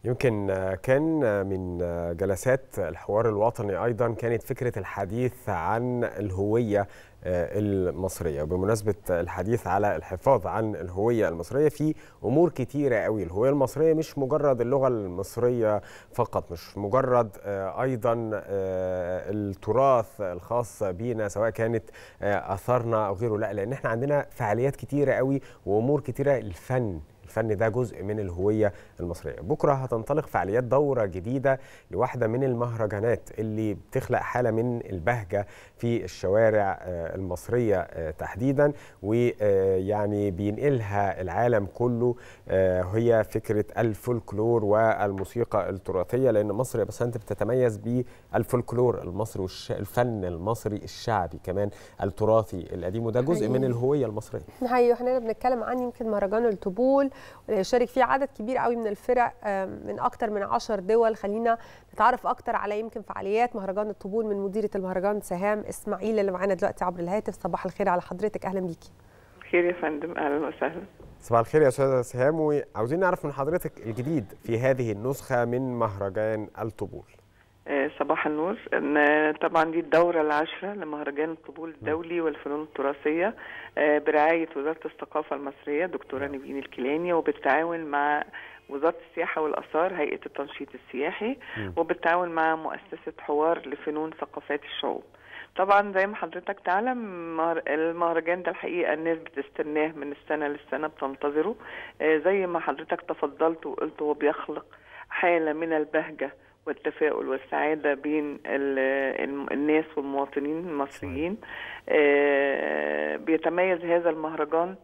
يمكن كان من جلسات الحوار الوطني أيضا كانت فكرة الحديث عن الهوية المصرية. بمناسبة الحديث على الحفاظ عن الهوية المصرية، في أمور كتيرة قوي. الهوية المصرية مش مجرد اللغة المصرية فقط، مش مجرد أيضا التراث الخاص بينا سواء كانت أثارنا أو غيره، لا، لأن احنا عندنا فعاليات كتيرة قوي وأمور كتيرة. الفن ده جزء من الهوية المصرية. بكرة هتنطلق فعاليات دورة جديدة لواحدة من المهرجانات اللي بتخلق حالة من البهجة في الشوارع المصرية تحديدا، ويعني بينقلها العالم كله. هي فكرة الفولكلور والموسيقى التراثية، لأن مصر يا بسنت بتتميز بالفولكلور المصري والفن المصري الشعبي كمان التراثي القديم، وده جزء من الهوية المصرية. ايوه، احنا بنتكلم عن يمكن مهرجان الطبول واللي يشارك فيه عدد كبير قوي من الفرق من اكتر من 10 دول. خلينا نتعرف اكتر على يمكن فعاليات مهرجان الطبول من مديرة المهرجان سهام اسماعيل اللي معانا دلوقتي عبر الهاتف. صباح الخير على حضرتك، اهلا بيكي. خير يا فندم، اهلا وسهلا. صباح الخير يا استاذه سهام، وعاوزين نعرف من حضرتك الجديد في هذه النسخه من مهرجان الطبول. صباح النور. طبعا دي الدورة العاشرة لمهرجان الطبول الدولي والفنون التراثية برعاية وزارة الثقافة المصرية دكتورة نيفين الكيلاني، وبالتعاون مع وزارة السياحة والآثار هيئة التنشيط السياحي، وبالتعاون مع مؤسسة حوار لفنون ثقافات الشعوب. طبعا زي ما حضرتك تعلم المهرجان ده الحقيقة الناس بتستناه من السنة للسنة، بتنتظره. زي ما حضرتك تفضلت وقلت، هو بيخلق حالة من البهجة والتفاؤل والسعادة بين الناس والمواطنين المصريين. بيتميز هذا المهرجان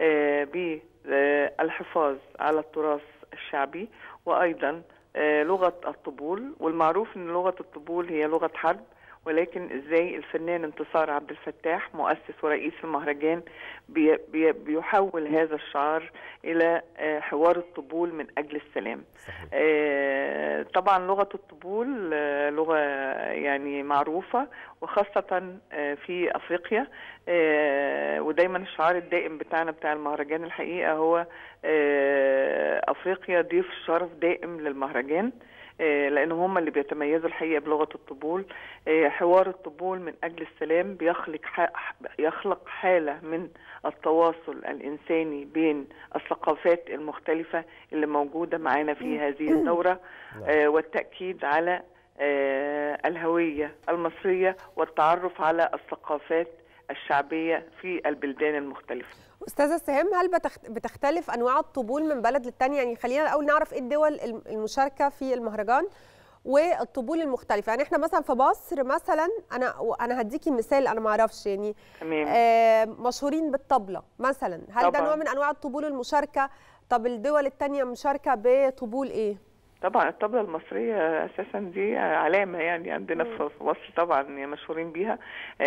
بالحفاظ على التراث الشعبي وأيضا لغة الطبول. والمعروف أن لغة الطبول هي لغة حرب، ولكن ازاي الفنان انتصار عبد الفتاح مؤسس ورئيس المهرجان بيحول هذا الشعار الى حوار الطبول من اجل السلام. طبعا لغة الطبول لغة يعني معروفة، وخاصة في افريقيا. ودايما الشعار الدائم بتاعنا بتاع المهرجان الحقيقة هو افريقيا ضيف شرف دائم للمهرجان، لأنه هم اللي بيتميزوا الحقيقة بلغة الطبول. حوار الطبول من أجل السلام يخلق حالة من التواصل الإنساني بين الثقافات المختلفة اللي موجودة معانا في هذه الدورة، والتأكيد على الهوية المصرية والتعرف على الثقافات الشعبية في البلدان المختلفة. أستاذة سهام، هل بتختلف أنواع الطبول من بلد للتانية؟ يعني خلينا الأول نعرف إيه الدول المشاركة في المهرجان والطبول المختلفة. يعني إحنا مثلا في مصر مثلا، أنا هديكي مثال، أنا ما أعرفش يعني مشهورين بالطبلة مثلا، هل ده نوع من أنواع الطبول المشاركة؟ طب الدول التانية مشاركة بطبول إيه؟ طبعا الطبلة المصرية أساسا دي علامة يعني عندنا في مصر، طبعا مشهورين بيها.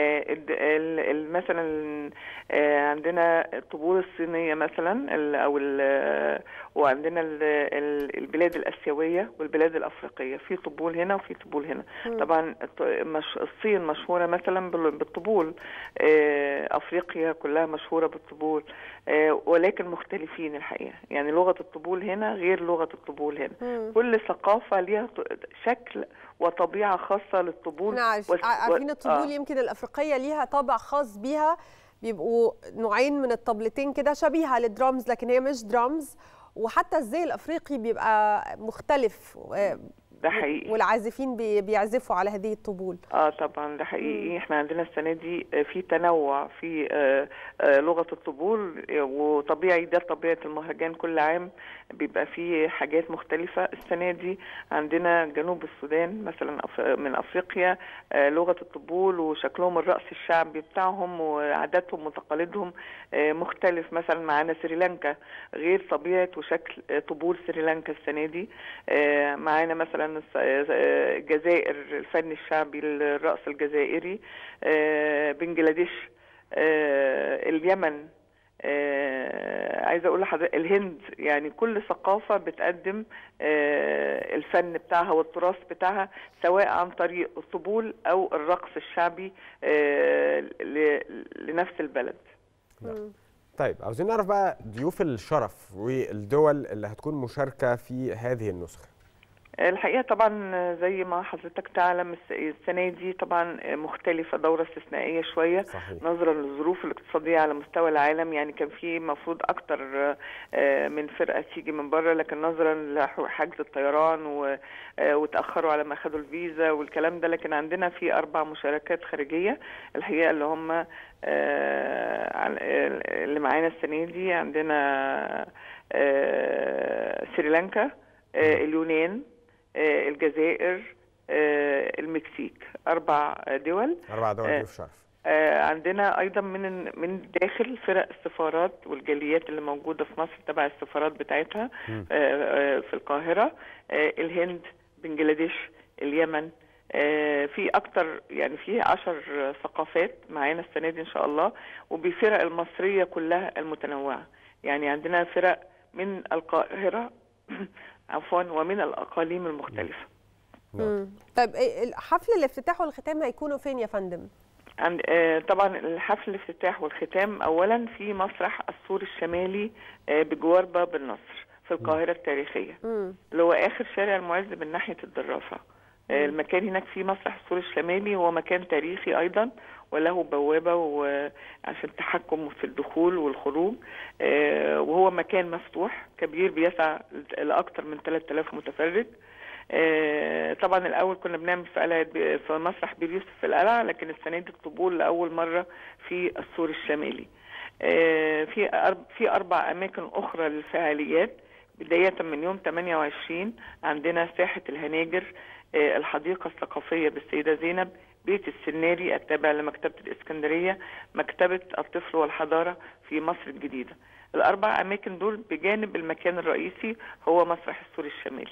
مثلا عندنا الطبول الصينية مثلا، وعندنا البلاد الآسيوية والبلاد الأفريقية، في طبول هنا وفي طبول هنا. طبعا الصين مشهورة مثلا بالطبول، أفريقيا كلها مشهورة بالطبول، ولكن مختلفين الحقيقة. يعني لغة الطبول هنا غير لغة الطبول هنا. كل ثقافة ليها شكل وطبيعة خاصة للطبول. عارفين الطبول يمكن الأفريقية ليها طابع خاص بيها، بيبقوا نوعين من الطبلتين كده شبيهة للدرامز لكن هي مش درامز، وحتى الزي الأفريقي بيبقى مختلف. ده حقيقي، والعازفين بيعزفوا على هذه الطبول. طبعا ده حقيقي. احنا عندنا السنه دي في تنوع في لغه الطبول، وطبيعي ده طبيعه المهرجان، كل عام بيبقى فيه حاجات مختلفه. السنه دي عندنا جنوب السودان مثلا من افريقيا لغه الطبول وشكلهم الرقص الشعبي بتاعهم وعاداتهم وتقاليدهم مختلف. مثلا معانا سريلانكا غير طبيعه وشكل طبول سريلانكا السنه دي. معانا مثلا الجزائر الفن الشعبي الرقص الجزائري، بنجلاديش، اليمن، عايزه اقول لحضرتك الهند. يعني كل ثقافه بتقدم الفن بتاعها والتراث بتاعها، سواء عن طريق الطبول او الرقص الشعبي لنفس البلد. طيب، عاوزين نعرف بقى ضيوف الشرف والدول اللي هتكون مشاركه في هذه النسخه. الحقيقة طبعا زي ما حضرتك تعلم السنة دي طبعا مختلفة، دورة استثنائية شوية. صحيح. نظرا للظروف الاقتصادية على مستوى العالم، يعني كان في مفروض أكتر من فرقة تيجي من بره، لكن نظرا لحجز الطيران وتأخروا على ما أخدوا الفيزا والكلام ده، لكن عندنا في 4 مشاركات خارجية الحقيقة اللي هم اللي معانا السنة دي. عندنا سريلانكا، اليونان، الجزائر، المكسيك، 4 دول. 4 دول ضيوف شرف. عندنا ايضا من داخل فرق السفارات والجاليات اللي موجوده في مصر تبع السفارات بتاعتها في القاهره، الهند، بنجلاديش، اليمن. في اكتر، يعني في 10 ثقافات معانا السنه دي ان شاء الله، وبفرق المصريه كلها المتنوعه. يعني عندنا فرق من القاهره عفوا ومن الاقاليم المختلفه. طيب حفل الافتتاح والختام هيكونوا فين يا فندم؟ طبعا الحفل الافتتاح والختام اولا في مسرح السور الشمالي بجوار باب النصر في القاهره التاريخيه، اللي هو اخر شارع المعز من ناحيه الدراسه. المكان هناك في مسرح السور الشمالي، هو مكان تاريخي ايضا وله بوابه عشان التحكم في الدخول والخروج، وهو مكان مفتوح كبير بيسع لاكثر من 3000 متفرج. طبعا الاول كنا بنعمل في مسرح بير يوسف في القلعه، لكن السنه دي الطبول لاول مره في السور الشمالي. في 4 اماكن اخرى للفعاليات، بدايه من يوم 28 عندنا ساحه الهناجر، الحديقه الثقافيه بالسيده زينب، بيت السناري التابع لمكتبه الاسكندريه، مكتبه الطفل والحضاره في مصر الجديده. ال4 اماكن دول بجانب المكان الرئيسي هو مسرح السور الشمالي.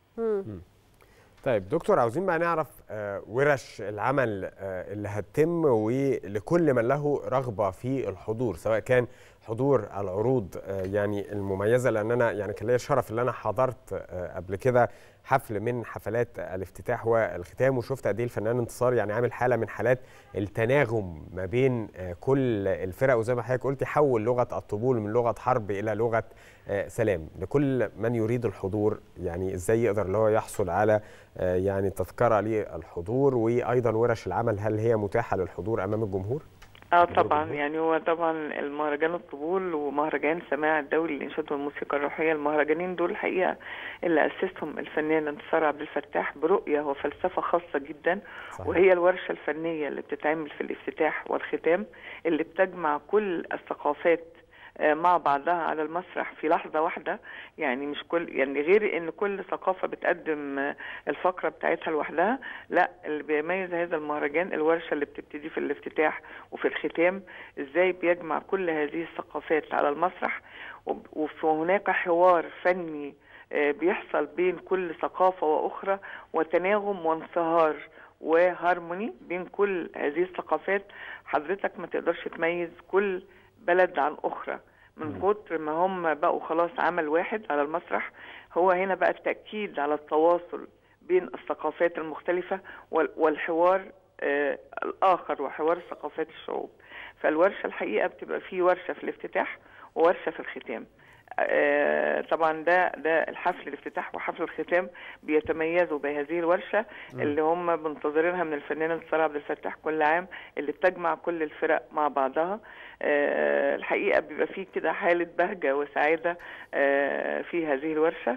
طيب دكتور، عاوزين بقى نعرف ورش العمل اللي هتتم، ولكل من له رغبة في الحضور، سواء كان حضور العروض يعني المميزة، لأن أنا يعني كان ليا الشرف اللي أنا حضرت قبل كده حفل من حفلات الافتتاح والختام، وشفت قد ايه الفنان انتصار يعني عامل حالة من حالات التناغم ما بين كل الفرق، وزي ما حضرتك قلت حول لغة الطبول من لغة حرب إلى لغة سلام لكل من يريد الحضور. يعني ازاي يقدر اللي هو يحصل على يعني تذكرة للحضور، وأيضا ورش العمل هل هي متاحة للحضور أمام الجمهور؟ طبعا، يعني هو طبعا المهرجان الطبول ومهرجان سماع الدولي للإنشاد والموسيقى الروحية، المهرجانين دول الحقيقة اللي أسسهم الفنان انتصار عبد الفتاح برؤية وفلسفة خاصة جدا. صحيح. وهي الورشة الفنية اللي بتتعمل في الافتتاح والختام، اللي بتجمع كل الثقافات مع بعضها على المسرح في لحظة واحدة. يعني مش يعني غير ان كل ثقافة بتقدم الفقرة بتاعتها لوحدها، لا، اللي بيميز هذا المهرجان الورشة اللي بتبتدي في الافتتاح وفي الختام، ازاي بيجمع كل هذه الثقافات على المسرح، وهناك حوار فني بيحصل بين كل ثقافة واخرى، وتناغم وانصهار وهارموني بين كل هذه الثقافات. حضرتك ما تقدرش تميز كل بلد عن أخرى من كتر ما هم بقوا خلاص عمل واحد على المسرح. هو هنا بقى التأكيد على التواصل بين الثقافات المختلفة والحوار الآخر وحوار ثقافات الشعوب. فالورشة الحقيقة بتبقى فيه ورشة في الافتتاح وورشة في الختام. طبعا ده الحفل الافتتاح وحفل الختام بيتميزوا بهذه الورشة اللي هم منتظرينها من الفنان انتصار عبد الفتاح كل عام، اللي بتجمع كل الفرق مع بعضها. الحقيقة بيبقى فيه كده حالة بهجة وسعادة في هذه الورشة.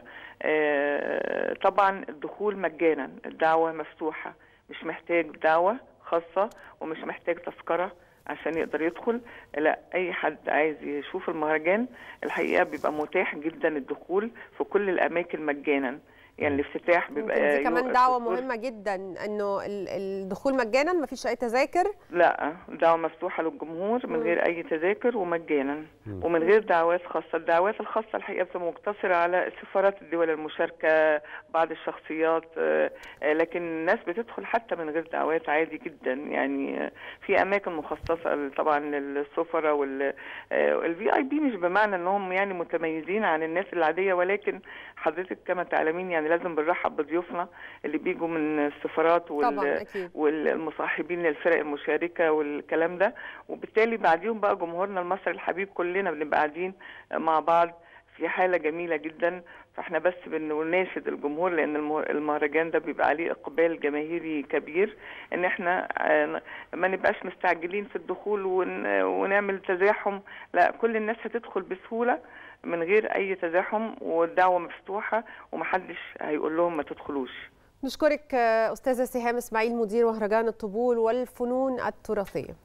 طبعا الدخول مجانا، الدعوة مفتوحة، مش محتاج دعوة خاصة ومش محتاج تذكرة عشان يقدر يدخل. لا، اي حد عايز يشوف المهرجان الحقيقه بيبقى متاح جدا الدخول في كل الاماكن مجانا. يعني الافتتاح بيبقى دي كمان دعوه مهمه جدا، انه الدخول مجانا، مفيش اي تذاكر. لا، دعوه مفتوحه للجمهور من غير اي تذاكر ومجانا ومن غير دعوات خاصه. الدعوات الخاصه الحقيقه بتبقى مقتصره على سفارات الدول المشاركه، بعض الشخصيات، لكن الناس بتدخل حتى من غير دعوات عادي جدا. يعني في اماكن مخصصه طبعا للسفراء والفي اي بي، مش بمعنى انهم يعني متميزين عن الناس العاديه، ولكن حضرتك كما تعلمين يعني لازم بنرحب بضيوفنا اللي بيجوا من السفارات والمصاحبين للفرق المشاركه والكلام ده. وبالتالي بعديهم بقى جمهورنا المصري الحبيب كلنا بنبقى قاعدين مع بعض في حاله جميله جدا. فاحنا بس بنناشد الجمهور، لان المهرجان ده بيبقى عليه اقبال جماهيري كبير، ان احنا ما نبقاش مستعجلين في الدخول ونعمل تزاحم. لا، كل الناس هتدخل بسهولة من غير اي تزاحم، والدعوة مفتوحة ومحدش هيقول لهم ما تدخلوش. نشكرك أستاذة سهام إسماعيل، مدير مهرجان الطبول والفنون التراثية.